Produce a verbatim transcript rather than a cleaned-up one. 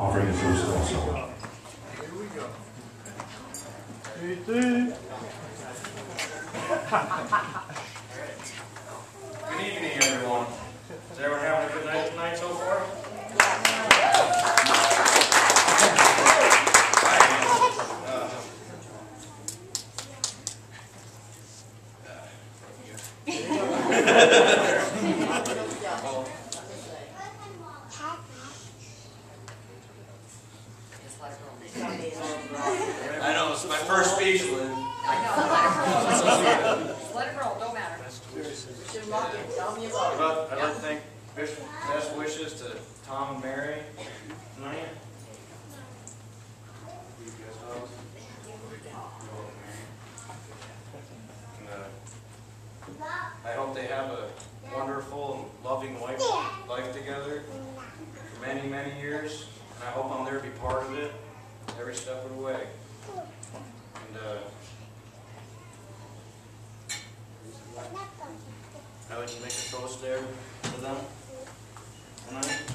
offering a toast also. Here we go. Good evening, everyone. Is everyone having a good night tonight so far? I know, it's my first speech, Lynn. I know, let it roll. Let it roll, don't matter. But I'd like to thank Bishop, best wishes to Tom and Mary tonight. You guys hugs. And, uh, I hope they have a wonderful and loving life, life together for many, many years. And I hope I'm there to be part of it every step of the way. And uh, I'd like to make a toast there to them tonight.